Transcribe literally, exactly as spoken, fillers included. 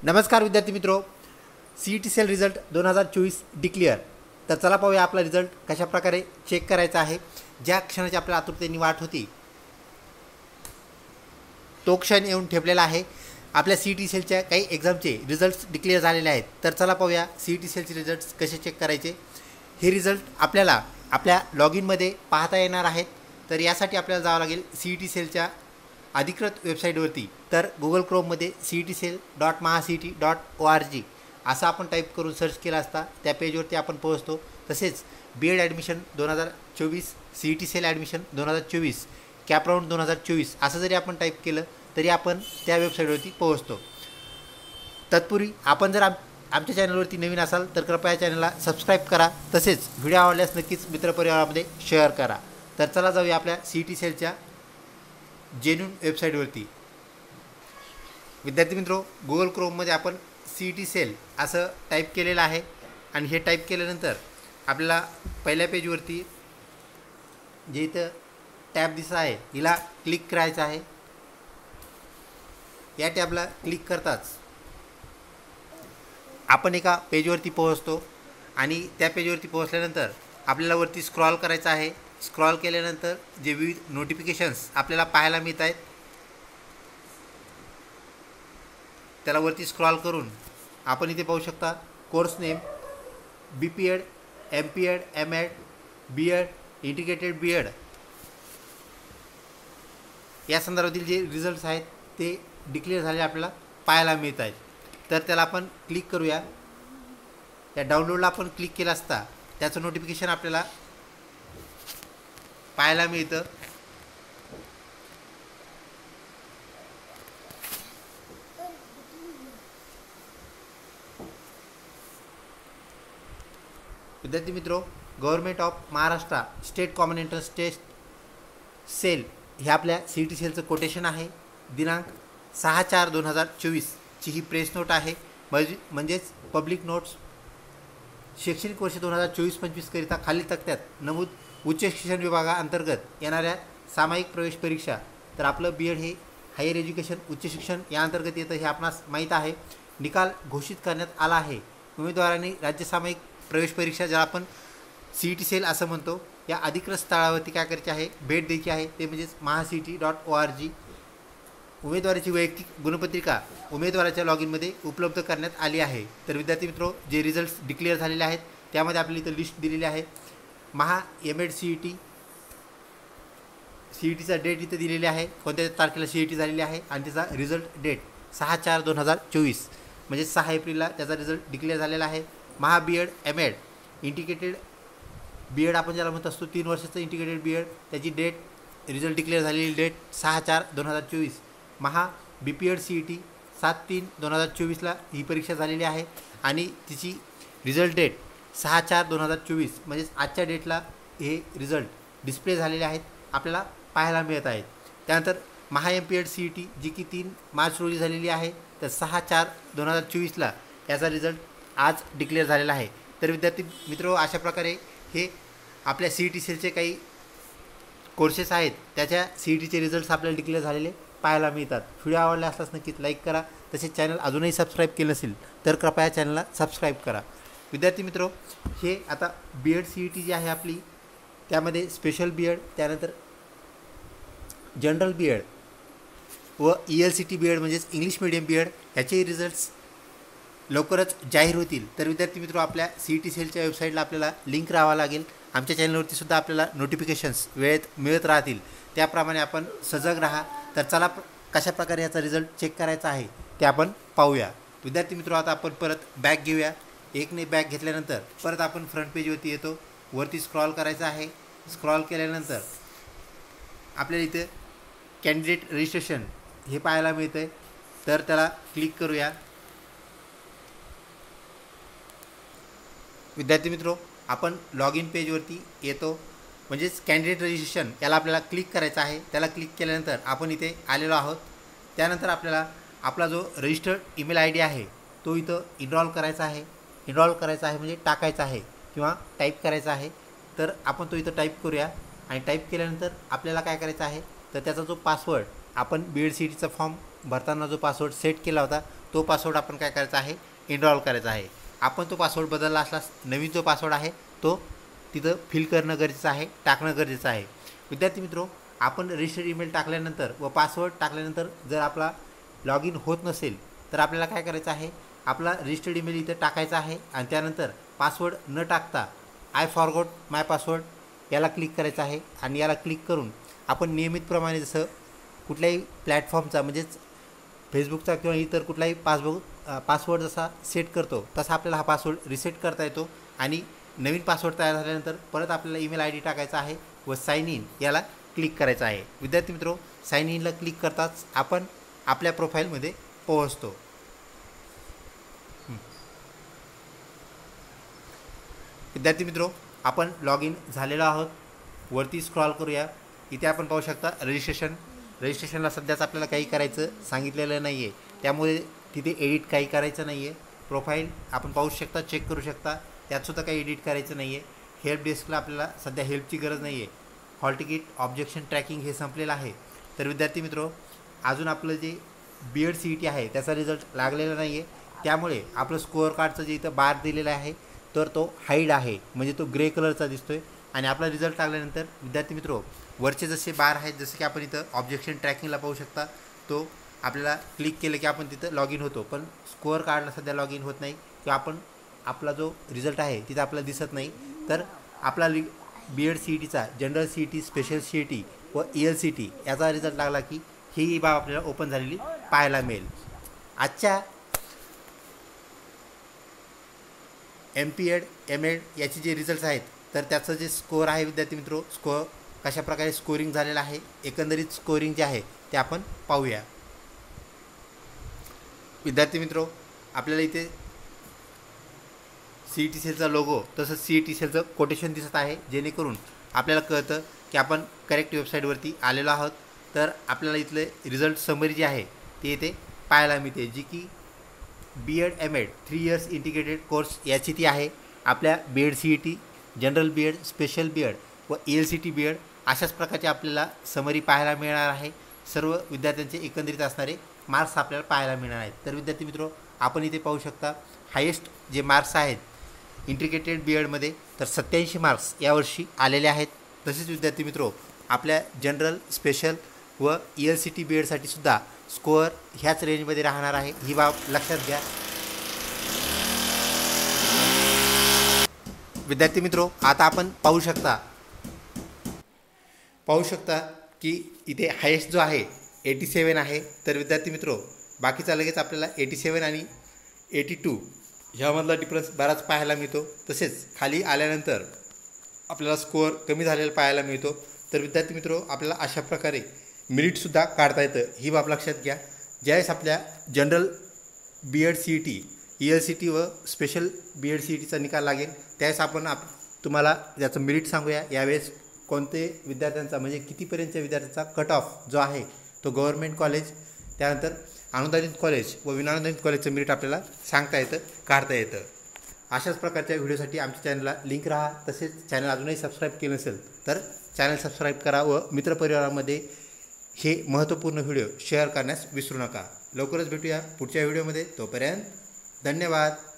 नमस्कार विद्यार्थी मित्रो, C E T cell result दोन हजार चोवीस डिक्लेअर. तर चला पाहूया आपला रिझल्ट कशा प्रकारे चेक करायचा आहे. ज्या क्षणाची आपल्या आतुरतेने वाट होती तो क्षण येऊन ठेपलेला आहे. आपल्या सी ई टी सेलच्या काही एक्झामचे रिझल्ट्स डिक्लेअर झालेले आहेत. तर चला पाहूया सी ई टी सेलचे रिझल्ट्स कसे चेक करायचे. हे रिझल्ट आपल्याला आपल्या लॉग इनमध्ये पाहता येणार आहेत. तर यासाठी आपल्याला जावं लागेल सी ई टी सेलच्या अधिकृत वेबसाईटवरती. तर गुगल क्रोममध्ये C E T cell dot Maha C E T dot O R G असं आपण टाईप करून सर्च केला असता त्या पेजवरती आपण पोहोचतो. तसेच बी एड ॲडमिशन दोन हजार चोवीस, C E T cell admission दोन हजार चोवीस, कॅपराऊंड दोन हजार चोवीस असं जरी आपण टाईप केलं तरी आपण त्या वेबसाईटवरती पोहोचतो. तत्पूर्वी आपण जर आम आमच्या चॅनलवरती नवीन असाल तर कृपया चॅनलला सबस्क्राईब करा. तसेच व्हिडिओ आवडल्यास नक्कीच मित्रपरिवारामध्ये शेअर करा. तर चला जाऊया आपल्या सी ई टी सेलच्या जेन्युन वेबसाईटवरती. विद्यार्थी मित्रो, गुगल क्रोममध्ये आपण सी ई टी सेल असं टाईप केलेलं आहे आणि हे टाईप केल्यानंतर आपल्याला पहिल्या पेजवरती जे इथं टॅब दिसत आहे हिला क्लिक करायचं आहे. या टॅबला क्लिक करताच आपण एका पेजवरती पोहोचतो आणि त्या पेजवरती पोहोचल्यानंतर आपल्याला वरती स्क्रॉल करायचं आहे. स्क्रॉल केल्यानंतर जे विविध नोटिफिकेशन्स आपल्याला पाहायला मिळत आहेत त्याला वरती स्क्रॉल करून आपण इथे पाहू शकता course name, B P Ed, M P Ed, M Ed, B Ed, integrated B Ed या संदर्भातील जे रिझल्ट्स आहेत ते डिक्लेअर झाले आपल्याला पाहायला मिळत आहेत. तर त्याला आपण क्लिक करूया. त्या डाउनलोडला आपण क्लिक केलं असता त्याचं नोटिफिकेशन आपल्याला पाहायला मिळतं. विद्यार्थी मित्रो, government of Maharashtra state common entrance test cell हे आपल्या सी ई टी सेलचं कोटेशन आहे. दिनांक सहा चार दोन हजार चोवीसची ही प्रेस नोट आहे. म्हणजे म्हणजेच पब्लिक नोट्स शैक्षणिक वर्ष दोन हजार चोवीस पंचवीसकरिता खालील तक्त्यात नमूद उच्च शिक्षण विभागाअंतर्गत येणाऱ्या सामायिक प्रवेश परीक्षा. तर आपलं बी एड हे हायर एज्युकेशन उच्च शिक्षण या अंतर्गत येतं हे आपणास माहीत आहे. निकाल घोषित करण्यात आला आहे. उमेदवारांनी राज्य सामायिक प्रवेश परीक्षा ज्याला आपण सी ई टी सेल असं म्हणतो या अधिकृत स्थळावरती काय करायचे आहे, भेट द्यायची आहे. ते म्हणजेच Maha C E T dot O R G. उमेदवाराची वैयक्तिक गुणपत्रिका उमेदवाराच्या लॉग इनमध्ये उपलब्ध करण्यात आली आहे. तर विद्यार्थी मित्रो, जे रिझल्ट्स डिक्लेअर झालेले आहेत त्यामध्ये आपल्याला इथं लिस्ट दिलेली आहे. Maha M Ed C E T C E टीचा डेट इथं दिलेली आहे, कोणत्या तारखेला सी ई टी झालेली आहे आणि त्याचा रिझल्ट डेट सहा चार दोन हजार चोवीस म्हणजे सहा एप्रिलला त्याचा रिझल्ट डिक्लेअर झालेला आहे. Maha B Ed M Ed integrated B Ed आपण ज्याला म्हणत असतो तीन वर्षाचं इंटिग्रेटेड बी एड त्याची डेट रिझल्ट डिक्लेअर झालेली डेट सहा चार दोन हजार चोवीस. Maha B P Ed C E T सात तीन दोन हजार चोवीसला ही परीक्षा झालेली आहे आणि तिची रिझल्ट डेट सहा चार दोन हजार चोवीस म्हणजेच आजच्या डेटला हे रिझल्ट डिस्प्ले झालेले आहेत आपल्याला पाहायला मिळत आहेत. त्यानंतर महा M P Ed C E T जी की तीन मार्च रोजी झालेली आहे तर सहा चार दोन हजार चोवीसला याचा रिझल्ट आज डिक्लेअर झालेला आहे. तर विद्यार्थी मित्रो, अशा प्रकारे हे आपल्या सी ई टी सेलचे काही कोर्सेस आहेत त्याच्या सी ई टीचे रिझल्ट्स आपल्याला डिक्लेअर झालेले पाहायला मिळतात. व्हिडिओ आवडला असल्यास नक्कीच लाईक करा. तसेच चॅनल अजूनही सबस्क्राईब केलं नसेल तर कृपया चॅनलला सबस्क्राईब करा. विद्यार्थी मित्रो, हे आता B Ed C E T जी आहे आपली त्यामध्ये स्पेशल बी एड, त्यानंतर जनरल बी एड व E L C T B Ed म्हणजेच इंग्लिश मिडियम बी एड ह्याचेही रिझल्ट्स लवकरच जाहीर होतील. तर विद्यार्थी मित्रो, आपल्या सी ई टी सेलच्या वेबसाईटला आपल्याला लिंक राहावं लागेल. आमच्या चॅनलवरती सुद्धा आपल्याला नोटिफिकेशन्स वेळेत मिळत राहतील. त्याप्रमाणे आपण सजग राहा. तर चला कशा प्रकारे याचा रिझल्ट चेक करायचा आहे ते आपण पाहूया. विद्यार्थी मित्रो, आता आपण परत बॅक घेऊया. एकने बॅक घेतल्यानंतर परत आपण फ्रंट पेजवरती येतो. वरती स्क्रॉल करायचं आहे. स्क्रॉल केल्यानंतर आपल्याला इथे कॅन्डिडेट रजिस्ट्रेशन हे पाहायला मिळतं आहे तर त्याला क्लिक करूया. विद्यार्थी मित्रो, आपण लॉग इन पेजवरती येतो म्हणजेच कॅन्डिडेट रजिस्ट्रेशन याला आपल्याला क्लिक करायचं आहे. त्याला क्लिक केल्यानंतर आपण इथे आलेलो आहोत. त्यानंतर आपल्याला आपला जो रजिस्टर्ड ईमेल आय डी आहे तो इथं इनरॉल करायचा आहे. इनरॉल करायचा आहे म्हणजे टाकायचा आहे किंवा टाईप करायचा आहे. तर आपण तो इथं टाईप करूया आणि टाईप केल्यानंतर आपल्याला काय करायचं आहे तर त्याचा जो पासवर्ड आपण बी एड सी ई टीचा फॉर्म भरताना जो पासवर्ड सेट केला होता तो पासवर्ड आपण काय करायचा आहे, एनरोल करायचा आहे. आपण तो पासवर्ड बदलला असल्यास नवीन जो पासवर्ड आहे तो तिथं फिल करणं गरजेचं आहे, टाकणं गरजेचं आहे. विद्यार्थी मित्रो, आपण रजिस्टर्ड ईमेल टाकल्यानंतर व पासवर्ड टाकल्यानंतर जर आपला लॉग इन होत नसेल तर आपल्याला काय करायचं आहे, आपला रजिस्टर्ड ईमेल इथं टाकायचा आहे आणि त्यानंतर पासवर्ड न टाकता आय फॉरगॉट माय पासवर्ड याला क्लिक करायचं आहे. आणि याला क्लिक करून आपण नियमितप्रमाणे जसं कुठल्याही प्लॅटफॉर्मचा म्हणजेच फेसबुकचा किंवा इतर कुठलाही पासबुक पासवर्ड जसा सेट करतो तसा आपल्याला हा पासवर्ड रिसेट करता येतो. आणि नवीन पासवर्ड तयार झाल्यानंतर परत आपल्याला ईमेल आय डी टाकायचा आहे व साइन इन याला क्लिक करायचं आहे. विद्यार्थी मित्रो, साइन इनला क्लिक करताच आपण आपल्या प्रोफाईलमध्ये पोहोचतो. विद्यार्थी मित्रो, आपण लॉग इन झालेलो आहोत. वरती स्क्रॉल करूया. इथे आपण पाहू शकता रजिस्ट्रेशन. रजिस्ट्रेशनला सध्याच आपल्याला काही करायचं सांगितलेलं नाही आहे, त्यामुळे तिथे एडिट काही करायचं नाही आहे. प्रोफाईल आपण पाहू शकता, चेक करू शकता, त्यातसुद्धा काही एडिट करायचं नाही आहे. हेल्प डेस्कला आपल्याला सध्या हेल्पची गरज नाही आहे. हॉल तिकीट ऑब्जेक्शन ट्रॅकिंग हे संपलेलं आहे. तर विद्यार्थी मित्रो, अजून आपलं जे B Ed C E T आहे त्याचा रिझल्ट लागलेला नाही आहे, त्यामुळे आपलं स्कोअर कार्डचं जे इथं बार दिलेलं आहे तर तो हाईड आहे, म्हणजे तो ग्रे कलरचा दिसतो आहे. आणि आपला रिझल्ट लागल्यानंतर विद्यार्थी मित्रो, वरचे जसे बार आहेत जसे की आपण इथं ऑब्जेक्शन ट्रॅकिंगला पाहू शकता, तो आपल्याला क्लिक केलं की आपण तिथं लॉग इन होतो. पण स्कोअर कार्डला सध्या लॉग इन होत नाही किंवा आपण आपला जो रिझल्ट आहे तिथं आपल्याला दिसत नाही. तर आपला लि बी एड सी ई टीचा general C E T, special C E T व ई एल सी टी याचा रिझल्ट लागला की ही बाब आपल्याला ओपन झालेली पाहायला मिळेल. आजच्या M P Ed, M Ed याचे जे रिझल्ट्स आहेत तर त्याचं जे स्कोअर आहे विद्यार्थी मित्रो, स्कोअर कशाप्रकारे स्कोरिंग झालेलं आहे, एकंदरीत स्कोरिंग जे आहे ते आपण पाहूया. विद्यार्थी मित्रो, आपल्याला इथे सी ई टी सेलचा लोगो तसंच सी ई टी सेलचं कोटेशन दिसत आहे, जेणेकरून आपल्याला कळतं की आपण करेक्ट वेबसाईटवरती आलेलो आहोत. तर आपल्याला इथले रिझल्ट समरी जे आहे ते इथे पाहायला मिळते, जी की B Ed M Ed three years integrated course याची ती आहे. आपल्या B Ed C E T, general B Ed, special B Ed व E L C T B Ed अशाच प्रकारचे आपल्याला समरी पाहायला मिळणार आहे. सर्व विद्यार्थ्यांचे एकंदरीत असणारे मार्क्स आपल्याला पाहायला मिळणार आहेत. तर विद्यार्थी मित्रो, आपण इथे पाहू शकता हायेस्ट जे मार्क्स आहेत इंटिग्रेटेड बी एडमध्ये तर सत्याऐंशी मार्क्स यावर्षी आलेले आहेत. तसेच विद्यार्थी मित्रो, आपल्या जनरल, स्पेशल व E L C T B एडसाठी सुद्धा स्कोअर ह्याच रेंजमध्ये राहणार आहे, ही बाब लक्षात घ्या. विद्यार्थी मित्रो, आता आपण पाहू शकता पाहू शकता की इथे हायेस्ट जो आहे एटी सेवन आहे. तर विद्यार्थी मित्रो, बाकीचा लगेच आपल्याला एटी सेवन आणि एटी टू ह्यामधला डिफरन्स बराच पाहायला मिळतो. तसेच खाली आल्यानंतर आपल्याला स्कोअर कमी झालेला पाहायला मिळतो. तर विद्यार्थी मित्रो, आपल्याला अशा प्रकारे मिनिटसुद्धा काढता येतं, ही बाब लक्षात घ्या. ज्यावेळेस आपल्या general B Ed C E T, E L C T व special B Ed C E टीचा निकाल लागेल त्यावेळेस आपण आप तुम्हाला त्याचं मेरिट सांगूया. यावेळेस कोणते विद्यार्थ्यांचा म्हणजे कितीपर्यंतच्या विद्यार्थ्यांचा कट ऑफ जो आहे तो गव्हर्मेंट कॉलेज, त्यानंतर अनुदानित कॉलेज व विनानुदानित कॉलेजचं मेरिट आपल्याला सांगता येतं, काढता येतं. अशाच प्रकारच्या व्हिडिओसाठी आमच्या चॅनलला लिंक राहा. तसेच चॅनल अजूनही सबस्क्राईब केलं नसेल तर चॅनल सबस्क्राईब करा व मित्रपरिवारामध्ये हे महत्त्वपूर्ण व्हिडिओ शेअर करण्यास विसरू नका. लवकरच भेटूया पुढच्या व्हिडिओमध्ये. तोपर्यंत धन्यवाद.